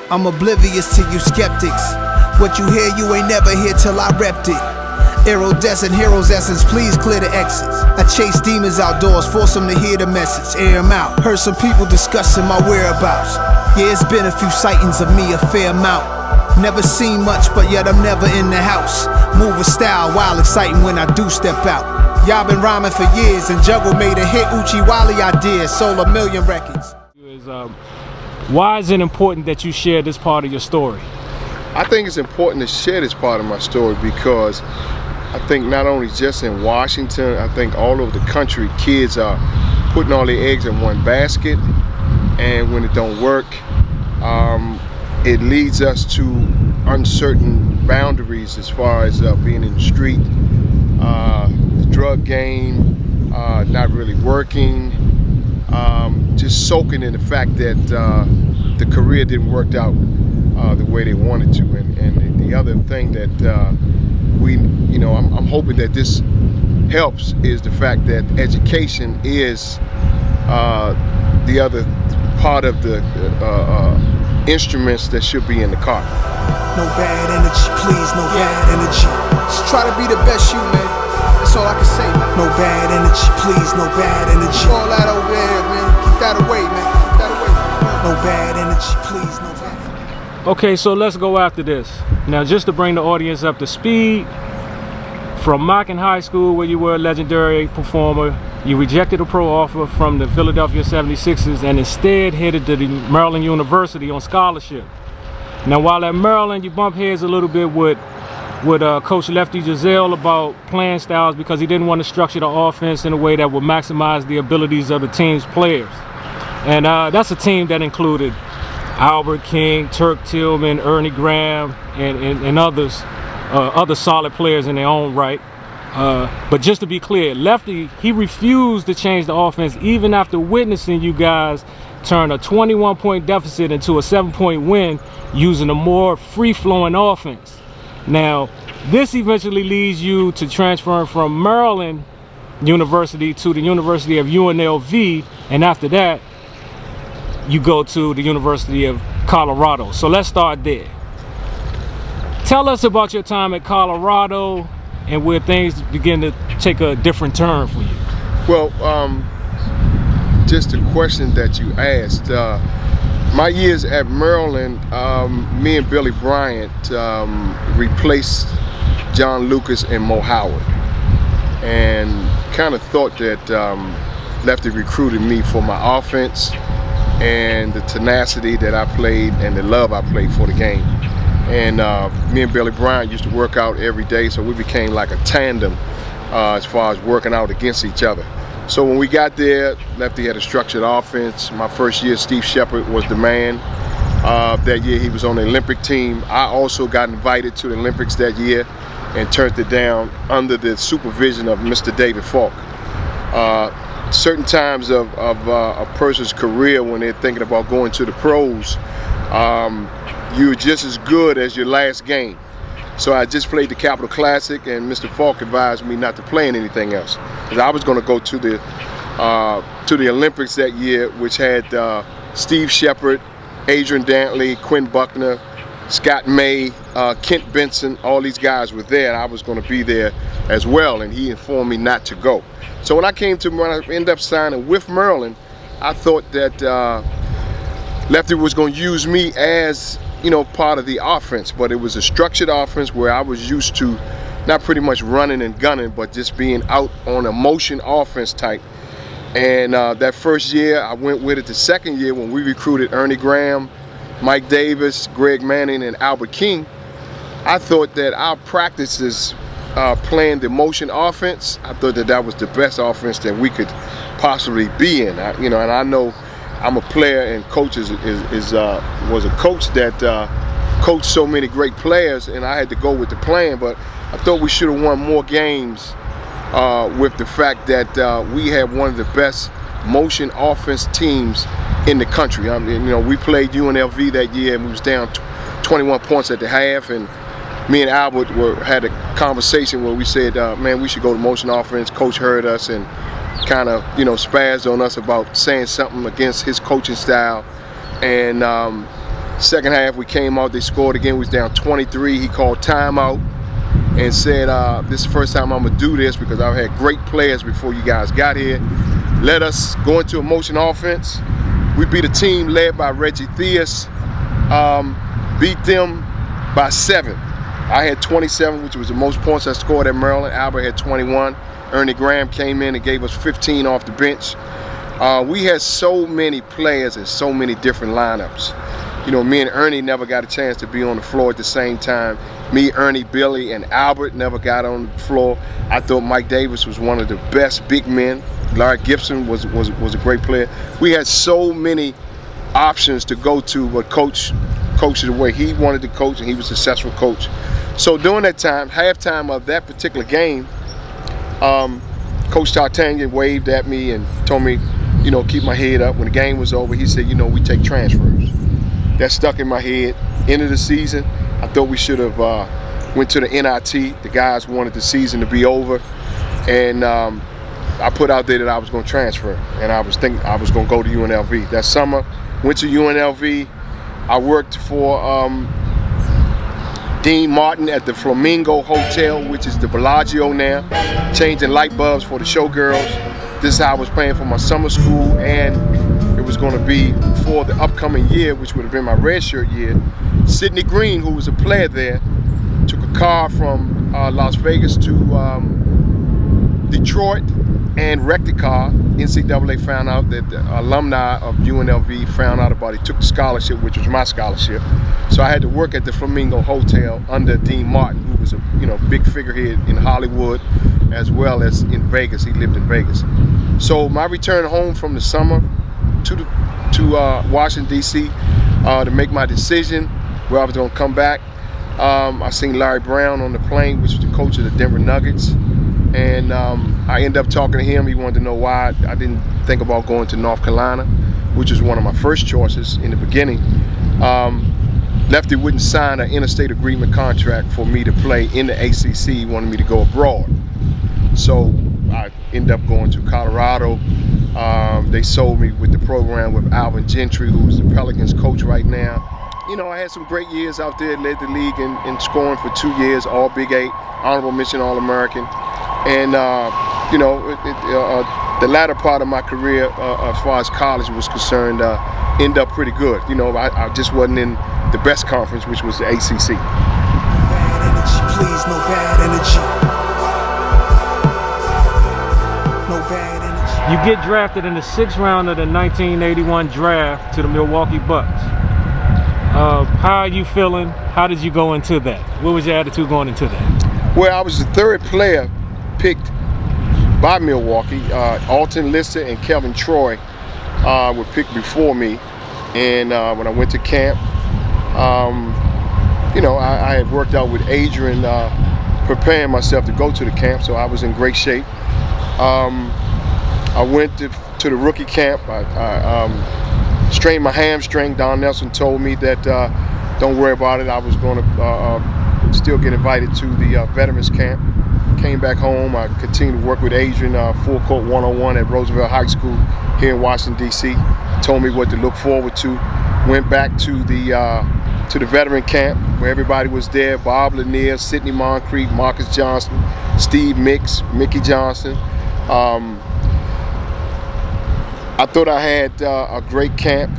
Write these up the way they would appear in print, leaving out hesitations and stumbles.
I'm oblivious to you skeptics. What you hear, you ain't never hear till I repped it. Iridescent heroes essence, please clear the exits. I chase demons outdoors, force them to hear the message, air them out. Heard some people discussing my whereabouts. Yeah, it's been a few sightings of me, a fair amount. Never seen much, but yet I'm never in the house. Move with style, wild exciting when I do step out. Y'all been rhyming for years, and Juggle made a hit Uchi Wally idea, sold 1 million records. Why is it important that you share this part of your story? I think it's important to share this part of my story because I think not only just in Washington, I think all over the country, kids are putting all their eggs in one basket, and when it don't work, it leads us to uncertain boundaries as far as being in the street, the drug game, not really working, just soaking in the fact that the career didn't work out the way they wanted to. And the other thing that I'm hoping that this helps is the fact that education is the other part of the instruments that should be in the car. No bad energy, please, no bad energy. Just try to be the best you, man. That's all I can say, man. No bad energy, please, no bad energy. All that over there, man. Keep that away, man. Keep that away. No bad energy, please, no bad. Okay, so let's go after this. Now, just to bring the audience up to speed, from Mackin High School, where you were a legendary performer, you rejected a pro offer from the Philadelphia 76ers and instead headed to the Maryland University on scholarship. Now, while at Maryland, you bump heads a little bit with Coach Lefty Giselle about playing styles because he didn't want to structure the offense in a way that would maximize the abilities of the team's players. And that's a team that included Albert King, Turk Tillman, Ernie Graham, and others, other solid players in their own right. But just to be clear, Lefty, he refused to change the offense even after witnessing you guys turn a 21-point deficit into a 7-point win using a more free-flowing offense. Now, this eventually leads you to transferring from Maryland University to the University of UNLV, and after that, you go to the University of Colorado. So let's start there. Tell us about your time at Colorado and where things begin to take a different turn for you. Well, just a question that you asked. My years at Maryland, me and Billy Bryant replaced John Lucas and Mo Howard, and kind of thought that Lefty recruited me for my offense and the tenacity that I played and the love I played for the game. And me and Billy Bryant used to work out every day, so we became like a tandem as far as working out against each other. So when we got there, Lefty had a structured offense. My first year, Steve Shepard was the man. That year he was on the Olympic team. I also got invited to the Olympics that year and turned it down under the supervision of Mr. David Falk. Certain times of a person's career when they're thinking about going to the pros, you're just as good as your last game. So I just played the Capital Classic, and Mr. Falk advised me not to play in anything else, because I was going to go to the Olympics that year, which had Steve Shepard, Adrian Dantley, Quinn Buckner, Scott May, Kent Benson. All these guys were there, and I was going to be there as well, and he informed me not to go. So when I ended up signing with Maryland, I thought that Lefty was going to use me as, you know, part of the offense, but it was a structured offense where I was used to not pretty much running and gunning, but just being out on a motion offense type. And that first year, I went with it. The second year, when we recruited Ernie Graham, Mike Davis, Greg Manning, and Albert King, I thought that our practices playing the motion offense, I thought that that was the best offense that we could possibly be in. And I know I'm a player, and coach was a coach that coached so many great players, and I had to go with the plan. But I thought we should have won more games with the fact that we had one of the best motion offense teams in the country. I mean, we played UNLV that year, and we was down 21 points at the half, and me and Albert had a conversation where we said, man, we should go to motion offense. Coach heard us and kind of, spazzed on us about saying something against his coaching style. And Second half, we came out, they scored again, we was down 23. He called timeout and said, this is the first time I'm gonna do this because I've had great players before you guys got here. Let us go into a motion offense. We beat a team led by Reggie Theus, beat them by 7. I had 27, which was the most points I scored at Maryland. Albert had 21. Ernie Graham came in and gave us 15 off the bench. We had so many players and so many different lineups. You know, me and Ernie never got a chance to be on the floor at the same time. Me, Ernie, Billy, and Albert never got on the floor. I thought Mike Davis was one of the best big men. Larry Gibson was a great player. We had so many options to go to, but coach the way he wanted to coach, and he was a successful coach. So during that time, halftime of that particular game, Coach Tartaglia waved at me and told me, you know, keep my head up. When the game was over, he said, you know, we take transfers. That stuck in my head. End of the season, I thought we should have went to the NIT. The guys wanted the season to be over, and I put out there that I was going to transfer, and I was thinking I was going to go to UNLV. That summer, went to UNLV. I worked for Dean Martin at the Flamingo Hotel, which is the Bellagio now, changing light bulbs for the showgirls. This is how I was paying for my summer school, and it was going to be for the upcoming year, which would have been my redshirt year. Sidney Green, who was a player there, took a car from Las Vegas to Detroit and wrecked the car. NCAA found out that the alumni of UNLV found out about it. He took the scholarship, which was my scholarship. So I had to work at the Flamingo Hotel under Dean Martin, who was a big figurehead in Hollywood as well as in Vegas. He lived in Vegas. So my return home from the summer to Washington, D.C. To make my decision where I was going to come back. I seen Larry Brown on the plane, which was the coach of the Denver Nuggets. And I ended up talking to him. He wanted to know why I didn't think about going to North Carolina, which was one of my first choices in the beginning. Lefty wouldn't sign an interstate agreement contract for me to play in the ACC. He wanted me to go abroad. So I ended up going to Colorado. They sold me with the program with Alvin Gentry, who's the Pelicans coach right now. You know, I had some great years out there, led the league in scoring for 2 years, all Big 8, honorable mention All-American. And, you know, the latter part of my career, as far as college was concerned, ended up pretty good. You know, I just wasn't in the best conference, which was the ACC. Bad energy, please, no bad energy. No bad energy. You get drafted in the 6th round of the 1981 draft to the Milwaukee Bucks. How are you feeling? How did you go into that? What was your attitude going into that? Well, I was the 3rd player picked by Milwaukee. Alton Lister and Kevin Troy were picked before me. And when I went to camp, you know, I had worked out with Adrian, preparing myself to go to the camp, so I was in great shape. I went to the rookie camp. I strained my hamstring. Don Nelson told me that don't worry about it. I was going to still get invited to the veterans camp. Came back home. I continued to work with Adrian, full court 101 at Roosevelt High School here in Washington, D.C. Told me what to look forward to. Went back to the veteran camp where everybody was there. Bob Lanier, Sidney Moncrief, Marcus Johnson, Steve Mix, Mickey Johnson. I thought I had a great camp.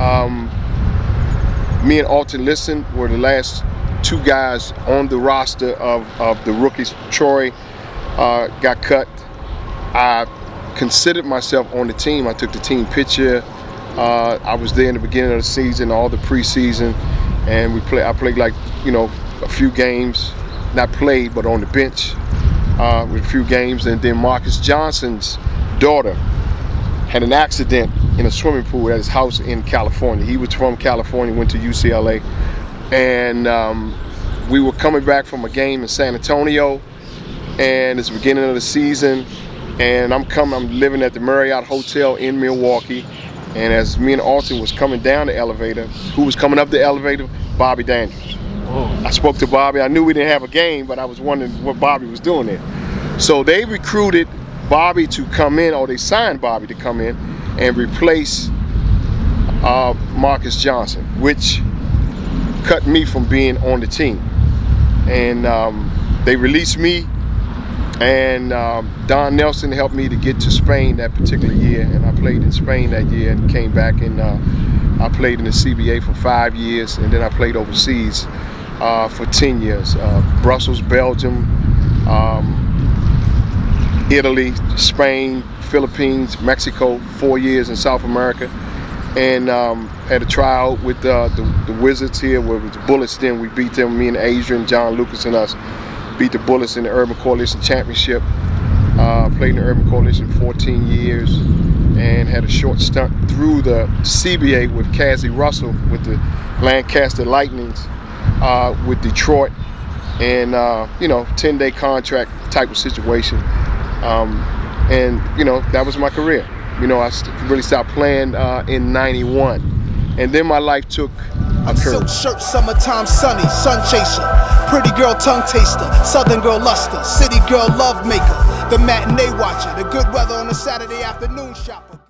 Me and Alton Lister were the last 2 guys on the roster of the rookies. Troy got cut. I considered myself on the team. I took the team picture. I was there in the beginning of the season, all the preseason, and I played like, you know, a few games. Not played, but on the bench with a few games. And then Marcus Johnson's daughter had an accident in a swimming pool at his house in California. He was from California, went to UCLA, and we were coming back from a game in San Antonio, and it's the beginning of the season, and I'm living at the Marriott Hotel in Milwaukee, and as me and Alton was coming down the elevator, who was coming up the elevator? Bobby Daniels. Whoa. I spoke to Bobby. I knew we didn't have a game, but I was wondering what Bobby was doing there. So they recruited Bobby to come in, or they signed Bobby to come in and replace Marcus Johnson, which cut me from being on the team. And they released me, and Don Nelson helped me to get to Spain that particular year, and I played in Spain that year and came back, and I played in the CBA for 5 years, and then I played overseas for 10 years. Brussels, Belgium, Italy, Spain, Philippines, Mexico, 4 years in South America, and had a tryout with the Wizards here, where it was the Bullets. Then we beat them, me and Adrian, John Lucas and us, beat the Bullets in the Urban Coalition Championship. Played in the Urban Coalition 14 years and had a short stunt through the CBA with Cassie Russell with the Lancaster Lightnings with Detroit, and you know, 10-day contract type of situation, and you know, that was my career. You know, I really stopped playing in '91, and then my life took a curve. Silk shirt, summertime sunny, sun chaser, pretty girl tongue taster, southern girl luster, city girl love maker, the matinee watcher, the good weather on a Saturday afternoon shopper.